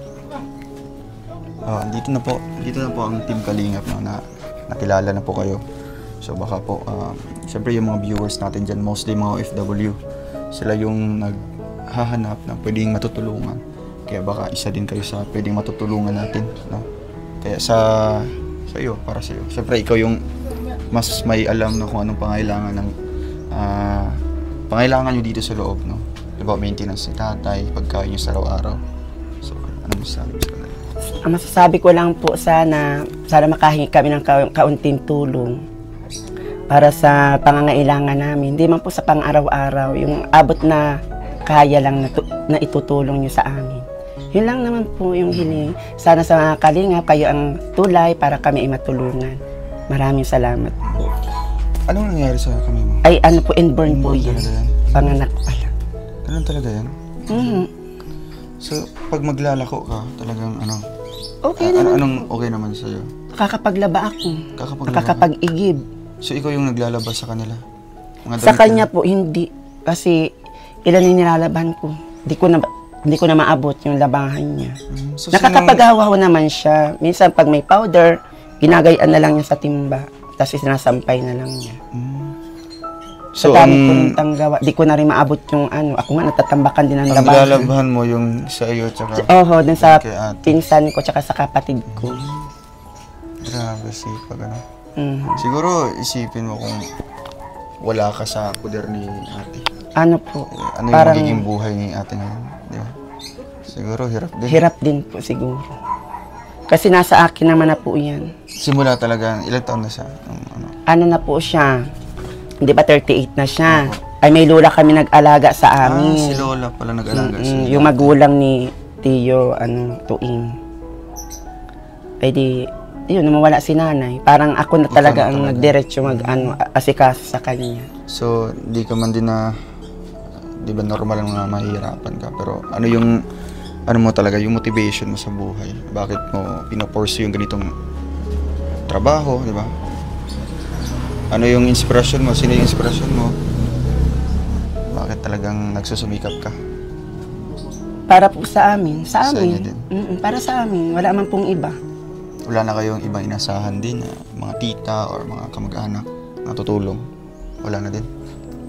Speaker 2: Oh, andito na po. Dito na po ang Team Kalingap, no, na nakilala na po kayo. So, baka po, uh, siyempre yung mga viewers natin dyan, mostly mga O F W, sila yung naghahanap na pwedeng matutulungan. Kaya baka isa din kayo sa pwedeng matutulungan natin, no? Kaya sa sa iyo, para sa iyo. Siyempre, ikaw yung mas may alam na kung anong pangailangan ng uh, pangailangan nyo dito sa loob, no? Diba, maintenance ni tatay, pagkain nyo sa araw-araw. So, ano masasabi mo sa kanila?
Speaker 5: Ang masasabi ko lang po sana, sana makahingi kami ng ka kaunting tulong para sa pangangailangan namin. Hindi man po sa pang-araw-araw, yung abot na kaya lang na, na itutulong nyo sa amin. Yun lang naman po yung hiling. Sana sa mga kalingap, kayo ang tulay para kami ay matulungan. Maraming salamat po.
Speaker 2: Anong nangyari sa kami mo?
Speaker 5: Ay, ano po, inborn po
Speaker 2: Inborn
Speaker 5: yan.
Speaker 2: talaga yan?
Speaker 5: Panganak pa lang.
Speaker 2: Ganun talaga yan?
Speaker 5: Mm-hmm.
Speaker 2: So, pag maglalako ka, talagang ano?
Speaker 5: Okay
Speaker 2: a-
Speaker 5: naman.
Speaker 2: Anong okay naman sa'yo?
Speaker 5: Nakakapaglaba ako.
Speaker 2: Kakapaglaba?
Speaker 5: Nakakapag-igib.
Speaker 2: So, ikaw yung naglalaba sa kanila? Mga
Speaker 5: Sa
Speaker 2: damit
Speaker 5: kanya
Speaker 2: nila?
Speaker 5: po, hindi. Kasi ilan yung nilalaban ko. Hindi ko na, hindi ko na maabot yung labahan niya.
Speaker 2: Mm, so,
Speaker 5: Nakakapaghawa naman siya. Minsan pag may powder, ginagayaan na lang niya sa timba. Tapos sinasampay na lang niya.
Speaker 2: Mm.
Speaker 5: Sa
Speaker 2: So,
Speaker 5: dami
Speaker 2: ang,
Speaker 5: ko ng tanggawa, di ko na rin maabot yung ano. Ako nga natatambakan din ng
Speaker 2: ang
Speaker 5: labahan.
Speaker 2: lalabahan mo yung sa iyo, tsaka
Speaker 5: Oho, dun sa
Speaker 2: kay ate.
Speaker 5: pinsan ko tsaka sa kapatid ko.
Speaker 2: Grabe, sipag, ano?
Speaker 5: Mhm.
Speaker 2: Siguro, isipin mo kung wala ka sa poder ni ate.
Speaker 5: Ano po,
Speaker 2: Eh, ano yung
Speaker 5: parang
Speaker 2: magiging buhay ni ate ngayon? Di ba? Siguro, hirap din.
Speaker 5: hirap din po siguro. Kasi nasa akin naman na po yan.
Speaker 2: Simula talaga, ilang taon na siya? Nung, ano?
Speaker 5: Ano na po siya, di ba thirty-eight na siya? Ay may lola kami nag-alaga sa
Speaker 2: Ah,
Speaker 5: amin.
Speaker 2: si Lola pala nag-alaga
Speaker 5: Mm,
Speaker 2: siya.
Speaker 5: yung magulang ni Tio, ano, Tuing. Ay di, yun, mawala si nanay. Parang ako na
Speaker 2: Ikaw
Speaker 5: talaga
Speaker 2: na
Speaker 5: ang
Speaker 2: talaga.
Speaker 5: nagdiretso mag, ano, asikaso sa kanya.
Speaker 2: So, di ka man din na, di ba normal lang na mahihirapan ka, pero ano yung, ano mo talaga, yung motivation mo sa buhay? Bakit mo pinapursue yung ganitong trabaho, di ba? Ano yung inspirasyon mo? Sino yung inspirasyon mo? Bakit talagang nagsusumikap ka?
Speaker 5: Para po sa amin, sa
Speaker 2: Sa
Speaker 5: amin.
Speaker 2: inyo din.
Speaker 5: Mm-mm, para sa amin, wala man pong iba.
Speaker 2: Wala na kayong ibang inasahan din na mga tita or mga kamag-anak na tutulong? Wala na din?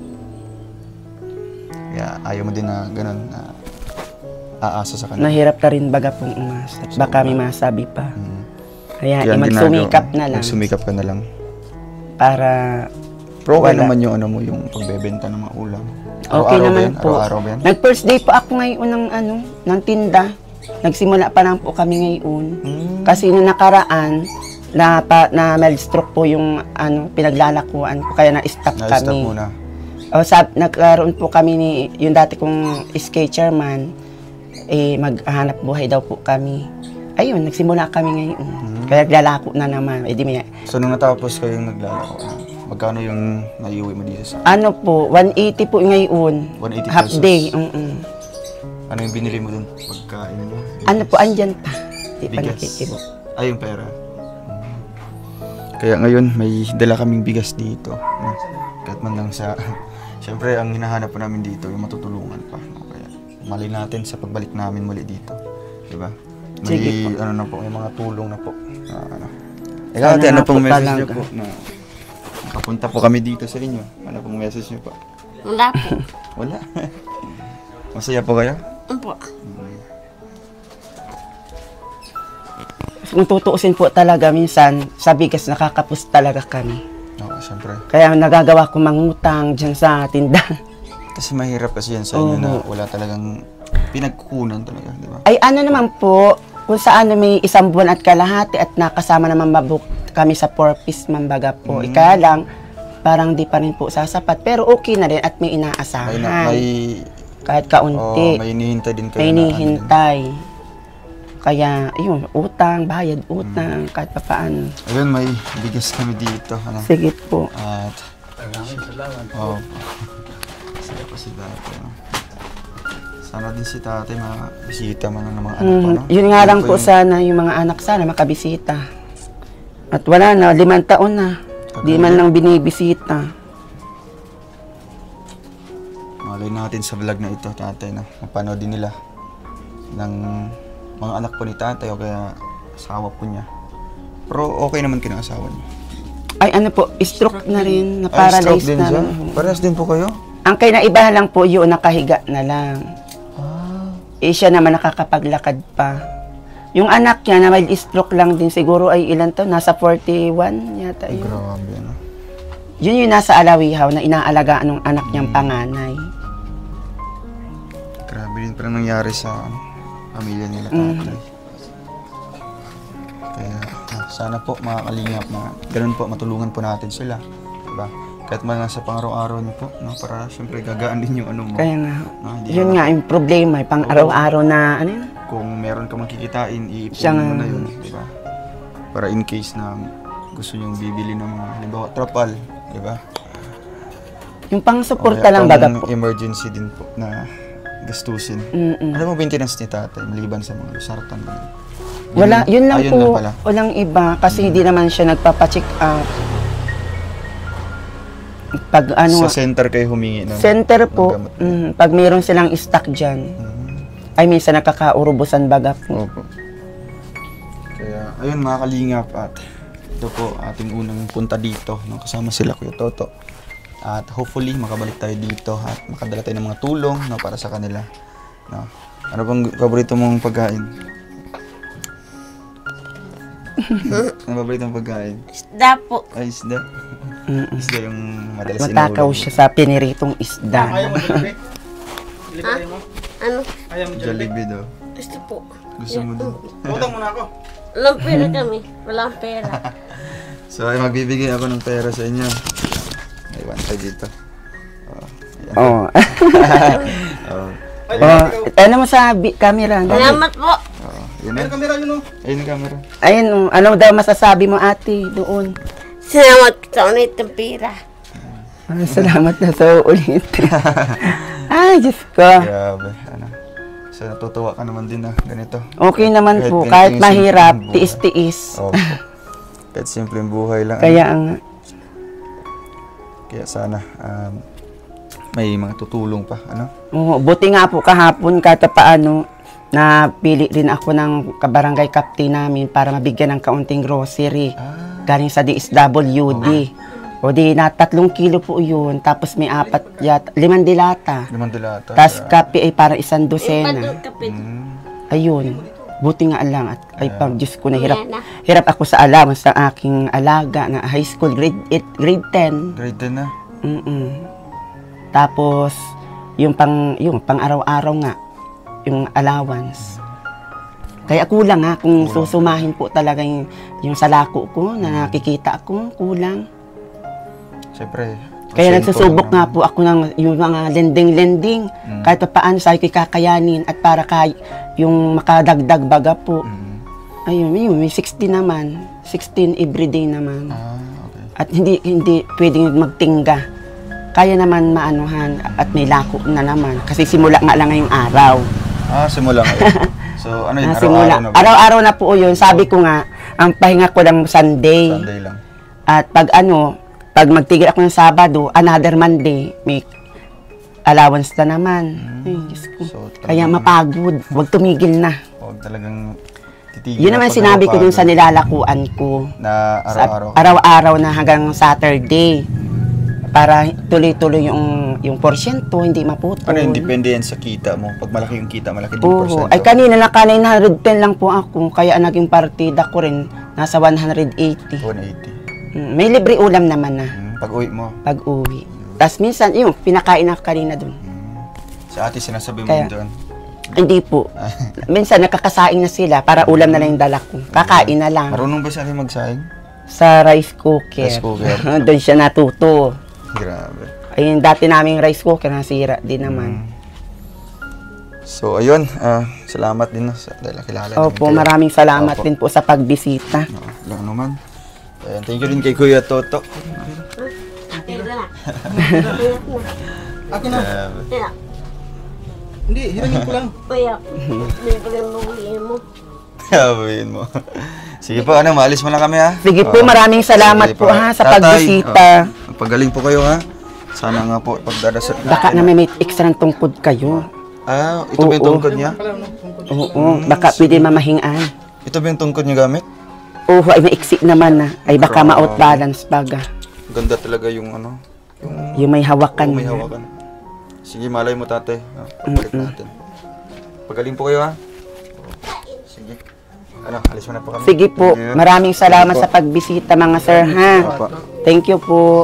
Speaker 2: Kaya ayaw mo din na ganun, na aasa sa kanila?
Speaker 5: Nahirap ka rin baga pong umasa. Baka may masabi pa.
Speaker 2: Mm.
Speaker 5: Kaya,
Speaker 2: Kaya
Speaker 5: eh,
Speaker 2: ang
Speaker 5: magsumikap
Speaker 2: ginagawa-
Speaker 5: na lang
Speaker 2: Magsumikap ka na lang.
Speaker 5: para
Speaker 2: Pero okay
Speaker 5: wala.
Speaker 2: naman yung ano mo, yung pagbebenta ng mga ulam.
Speaker 5: Okay
Speaker 2: Araw-araw ba
Speaker 5: naman
Speaker 2: yan?
Speaker 5: po.
Speaker 2: Araw-araw ba yan?
Speaker 5: Nag-first day po ako ngayon ng ano, ng tinda. Nagsimula pa lang po kami ngayon.
Speaker 2: Mm.
Speaker 5: Kasi nung nakaraan, na, pa, na mild stroke po yung ano, pinaglalakuan ko, kaya na-stop
Speaker 2: Na-stop
Speaker 5: kami.
Speaker 2: muna.
Speaker 5: O, sab, nagkaroon po kami ni, yung dati kong S K chairman, eh, maghanap buhay daw po kami. Ayun, nagsimula kami ngayon.
Speaker 2: Hmm.
Speaker 5: Kaya naglalako na naman. Eh, di may,
Speaker 2: So, nung natapos kayong naglalako, magkano yung naiuwi mo dito sa
Speaker 5: ano po, one eighty po ngayon.
Speaker 2: one eighty
Speaker 5: Half
Speaker 2: pesos?
Speaker 5: day. Mm-mm.
Speaker 2: Ano yung binili mo dun? Pagkain mo?
Speaker 5: Ano po, andyan pa. Di pa
Speaker 2: Bigas.
Speaker 5: nakikibo.
Speaker 2: Ay, yung pera. Mm. Kaya ngayon, may dala kaming bigas dito. No? Kahit man lang sa... Siyempre, ang hinahanap po namin dito, yung matutulungan pa. No? Kaya, mali natin sa pagbalik namin muli dito. Diba? May,
Speaker 5: Sige po.
Speaker 2: ano na po, may mga tulong na po. Na, ano. Ikaw,
Speaker 5: Sana
Speaker 2: ate, ano
Speaker 5: nga po
Speaker 2: pong message niyo
Speaker 5: talaga.
Speaker 2: po? Na, nakapunta po kami dito sa inyo. Ano pong message niyo po?
Speaker 4: Wala po.
Speaker 2: Wala. Masaya po kayo?
Speaker 4: Opo.
Speaker 5: Kung tutuusin po talaga, minsan, sa bigas nakakapos talaga kami.
Speaker 2: Oo, siyempre.
Speaker 5: Kaya nagagawa ko mangutang dyan sa tindahan.
Speaker 2: Kasi mahirap kasi yan sa inyo
Speaker 5: Oo.
Speaker 2: na wala talagang pinagkukunan talaga, di ba?
Speaker 5: Ay ano naman po, kung saan may isang buwan at kalahati at nakasama naman mabuk kami sa four-piece mambaga po.
Speaker 2: Mm.
Speaker 5: Kaya lang, parang di pa rin po sasapat. Pero okay na rin at may inaasahan.
Speaker 2: May, na, may,
Speaker 5: Kahit
Speaker 2: oh,
Speaker 5: kaunti.
Speaker 2: may hinihintay din kayo
Speaker 5: may
Speaker 2: na ano din.
Speaker 5: hinihintay. Kaya, yun, utang, bayad, utang, kahit pa paano.
Speaker 2: Ayun, may bigas kami dito. Ano?
Speaker 5: Sige po.
Speaker 2: At, oh, saya pa si tatay. No? Sana din si tatay makabisita man ng mga anak ko.
Speaker 5: Mm,
Speaker 2: No?
Speaker 5: yun nga lang po
Speaker 2: yung-
Speaker 5: sana, yung mga anak sana makabisita. At wala na, limang taon na. Di man lang binibisita.
Speaker 2: Mga malay natin sa vlog na ito, tatay, na mapanood din nila ng mga anak po ni tatay o kaya asawa po niya. Pero okay naman kayo ng asawa niya.
Speaker 5: Ay, ano po, stroke na rin, na
Speaker 2: Ay, stroke
Speaker 5: paralyzed
Speaker 2: din
Speaker 5: na
Speaker 2: siya?
Speaker 5: rin.
Speaker 2: Parehas din po kayo?
Speaker 5: Ang kinaibahan lang po yun, nakahiga na lang.
Speaker 2: Ah.
Speaker 5: Eh, siya naman nakakapaglakad pa. Yung anak niya na mild stroke lang din, siguro ay ilan to? Nasa forty-one yata
Speaker 2: Ay,
Speaker 5: yun.
Speaker 2: grabe, ano.
Speaker 5: Yun yung nasa Alawihaw na inaalagaan ng anak niyang panganay.
Speaker 2: Grabe din parang nangyari sa ano, pamilya nila,
Speaker 5: Mm.
Speaker 2: tatay. Kaya ah, sana po mga kalingap na ganun po, matulungan po natin sila. Diba? Kahit man nasa pang-araw-araw niyo po, no? Para siyempre gagaan din yung ano mo.
Speaker 5: Kaya nga,
Speaker 2: No, hindi
Speaker 5: yun
Speaker 2: naman-
Speaker 5: nga yung problema, yung pang araw-araw na ano yun.
Speaker 2: Kung meron ka makikitain,
Speaker 5: Siya
Speaker 2: iipunin mo
Speaker 5: nga.
Speaker 2: na yun, di ba? Para in case na gusto nyong bibili ng mga, halimbawa, trapal, di ba?
Speaker 5: Yung pang
Speaker 2: O
Speaker 5: suporta
Speaker 2: kaya
Speaker 5: lang
Speaker 2: pang
Speaker 5: baga po.
Speaker 2: emergency din po na gastusin.
Speaker 5: Mm-mm.
Speaker 2: Ano mo maintenance ni tatay, maliban sa mga sartan ba?
Speaker 5: Wala, yun lang
Speaker 2: ayun
Speaker 5: po,
Speaker 2: lang pala.
Speaker 5: walang iba kasi hindi naman siya nagpapacheck up. Pag ano,
Speaker 2: Sa center kayo humingi ng
Speaker 5: center po,
Speaker 2: ng gamot.
Speaker 5: mm, pag mayroon silang stock dyan,
Speaker 2: Mm.
Speaker 5: ay minsan nakakaurubusan baga po.
Speaker 2: Opo. Kaya, ayun mga kalingap, at ito po ating unang punta dito, no, kasama sila Kuya Toto. At hopefully makabalik tayo dito at makadala tayo ng mga tulong, no, para sa kanila. No. Ano bang paborito mong pagkain? Ano paborito mong pagkain?
Speaker 4: Isda po.
Speaker 2: Ay, isda.
Speaker 5: Mm-mm.
Speaker 2: Isda yung madalas
Speaker 5: Matakaw
Speaker 2: inuulam.
Speaker 5: siya sa piniritong isda.
Speaker 3: Ayaw mo Jollibee? Jollibee
Speaker 4: Ha?
Speaker 3: ayaw mo?
Speaker 4: Ano?
Speaker 3: Ayaw mo Jollibee?
Speaker 2: Jollibee daw.
Speaker 4: Gusto po.
Speaker 2: Gusto mo daw.
Speaker 3: Utang muna ako.
Speaker 4: Walang pera kami. Walang pera.
Speaker 2: So, ay magbibigay ako ng pera sa inyo. May one tayo dito. Oh, ayan.
Speaker 5: Oh.
Speaker 2: Oh,
Speaker 3: Ay,
Speaker 5: oh,
Speaker 3: ikaw.
Speaker 5: ano mo sa bi- camera? Dali.
Speaker 4: Salamat po.
Speaker 2: oh, yun na.
Speaker 3: Meron kamera yun oh.
Speaker 2: Ayun yung camera.
Speaker 5: Ayun, oh, ano daw masasabi mo ate doon?
Speaker 4: Salamat sa ulit ng pera.
Speaker 5: Ah, salamat na sa ulit. Ay, Diyos ko.
Speaker 2: Grabe. Ano. So, natutuwa ka naman din na ganito.
Speaker 5: Okay naman
Speaker 2: Kahit
Speaker 5: po,
Speaker 2: ganito
Speaker 5: kahit
Speaker 2: yung
Speaker 5: mahirap,
Speaker 2: simpleng buhay.
Speaker 5: tiis-tiis.
Speaker 2: Opo. Kahit simpleng buhay lang.
Speaker 5: Kaya
Speaker 2: ano.
Speaker 5: ang,
Speaker 2: Kaya sana um, may mga tutulong pa. Ano?
Speaker 5: oh, buti nga po kahapon kahit paano, napili rin ako ng kabarangay captain namin para mabigyan ng kaunting grocery.
Speaker 2: Ah.
Speaker 5: Galing sa D S W D. O di na tatlong kilo po yun, tapos may apat yata, limang dilata.
Speaker 2: Limang dilata.
Speaker 5: Tapos
Speaker 2: Grabe.
Speaker 5: kape ay para isang
Speaker 4: Iba
Speaker 5: dosena.
Speaker 4: doon kapit.
Speaker 2: Mm.
Speaker 5: Ayun. Buti nga lang at ay pang Diyos ko na hirap.
Speaker 4: Ayan na.
Speaker 5: Hirap ako sa allowance sa aking alaga na high school grade eight, grade ten.
Speaker 2: Grade ten na.
Speaker 5: Mm. Tapos yung pang yung pang araw-araw nga yung allowance. Kaya kulang ha kung susumahin po talaga yung, yung salako ko na nakikita ko, kulang.
Speaker 2: Siyempre.
Speaker 5: Kaya
Speaker 2: kasi
Speaker 5: nagsusubok
Speaker 2: ikaw
Speaker 5: nga
Speaker 2: lang
Speaker 5: po ako ng yung mga lending-lending.
Speaker 2: Mm.
Speaker 5: Kahit pa paano sa akin kakayanin at para kay yung makadagdag baga po.
Speaker 2: ang- Mm.
Speaker 5: Ayun, yun, may sixteen naman. sixteen everyday naman.
Speaker 2: Ah, okay.
Speaker 5: At hindi hindi pwedeng magtingga. Kaya naman maanuhan at may lako na naman. Kasi simula nga lang ngayong araw.
Speaker 2: Ah, simula ngayon. So, ano yun?
Speaker 5: Ah, simula.
Speaker 2: Araw-araw na ba?
Speaker 5: Araw-araw na po yun. Sabi ko nga, ang pahinga ko lang Sunday.
Speaker 2: Sunday lang.
Speaker 5: At pag ano, pag magtigil ako ng Sabado, another Monday, may allowance na naman. Ay, Diyos ko.
Speaker 2: So,
Speaker 5: Kaya
Speaker 2: talagang-
Speaker 5: mapagod. Huwag tumigil na.
Speaker 2: Huwag talagang titigil.
Speaker 5: Yun naman
Speaker 2: na
Speaker 5: sinabi ko dun sa
Speaker 2: pagkakapagod
Speaker 5: nilalakuan ko.
Speaker 2: na
Speaker 5: Sa-
Speaker 2: araw-araw.
Speaker 5: Araw-araw na hanggang Saturday. Para tuloy-tuloy yung yung porsyento, hindi maputol.
Speaker 2: Ano yun? Depende yan sa kita mo. Pag malaki yung kita, malaki din yung
Speaker 5: Oo.
Speaker 2: porsyento.
Speaker 5: Ay kanina naka nine hundred ten lang po ako. Kaya naging partida ko rin. Nasa one hundred eighty.
Speaker 2: one eighty.
Speaker 5: Mm, may libre ulam naman na
Speaker 2: Hmm. Pag uwi mo,
Speaker 5: pag uwi. Tapos minsan, yung pinakain ako kanina dun.
Speaker 2: sa ate sinasabi mo
Speaker 5: Kaya-
Speaker 2: yun doon.
Speaker 5: Hindi po. Minsan nakakasaing na sila para ulam na lang yung dala ko. Kakain na lang.
Speaker 2: Marunong ba siya rin magsaing?
Speaker 5: Sa rice cooker.
Speaker 2: Rice cooker.
Speaker 5: Doon siya natuto.
Speaker 2: Grabe.
Speaker 5: Ayun, dati naming rice cooker, nasira din naman.
Speaker 2: Hmm. So, ayun. ah, salamat din. No, sa, dahil kilala namin
Speaker 5: Opo,
Speaker 2: kayo.
Speaker 5: maraming salamat
Speaker 2: Opo.
Speaker 5: din po sa pagbisita.
Speaker 2: Oh, lang naman. Ayan, thank you din kay Kuya Toto.
Speaker 4: Pera na.
Speaker 3: Akin na.
Speaker 2: Grabe.
Speaker 4: Kaya,
Speaker 3: Hindi, hirangin ko lang.
Speaker 4: kaya, may pagkamuhin mo.
Speaker 2: Sabihin mo. Sige po, ano, maalis mo na kami ha.
Speaker 5: Sige po,
Speaker 2: Oo.
Speaker 5: maraming salamat
Speaker 2: Sige
Speaker 5: po, ha, sa
Speaker 2: Tatay,
Speaker 5: pagbisita.
Speaker 2: oh, magpagaling po kayo ha. Sana nga po pagdarasal
Speaker 5: Baka na may extra ng tungkod kayo.
Speaker 2: Ah, ito ba yung
Speaker 5: Oo.
Speaker 2: tungkod niya?
Speaker 5: Oo, baka pwede mamahingaan.
Speaker 2: Ito ba yung tungkod niya gamit?
Speaker 5: Oo, ay maiksi naman na. Ay baka
Speaker 2: Grabe.
Speaker 5: ma-out balance baga.
Speaker 2: Ganda talaga yung ano, yung
Speaker 5: Yung may hawakan.
Speaker 2: may hawakan. Sige, malay mo tate. Ah, Pagbalik natin. Pagaling po kayo ha. Sige. Ano, alis mo na po kami.
Speaker 5: Sige po,
Speaker 2: Thank you.
Speaker 5: maraming salamat
Speaker 2: Sige po.
Speaker 5: sa pagbisita mga sir ha.
Speaker 2: Opo.
Speaker 5: Thank you po.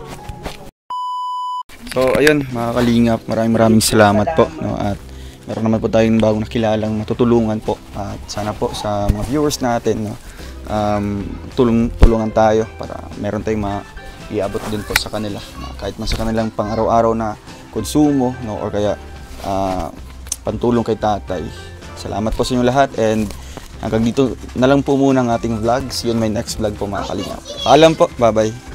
Speaker 2: So, ayun, mga kalingap, maraming maraming salamat po. No? At meron naman po tayong bagong nakilalang matutulungan po. At sana po sa mga viewers natin, no? um, tulong, tulungan tayo para meron tayong ma-iabot din po sa kanila. No? Kahit mas sa kanilang pang-araw-araw na konsumo, no? Or kaya uh, pantulong kay tatay. Salamat po sa inyo lahat and hanggang dito na lang po muna ang ating vlog. See you on my next vlog po mga kalingap. Paalam po, bye-bye.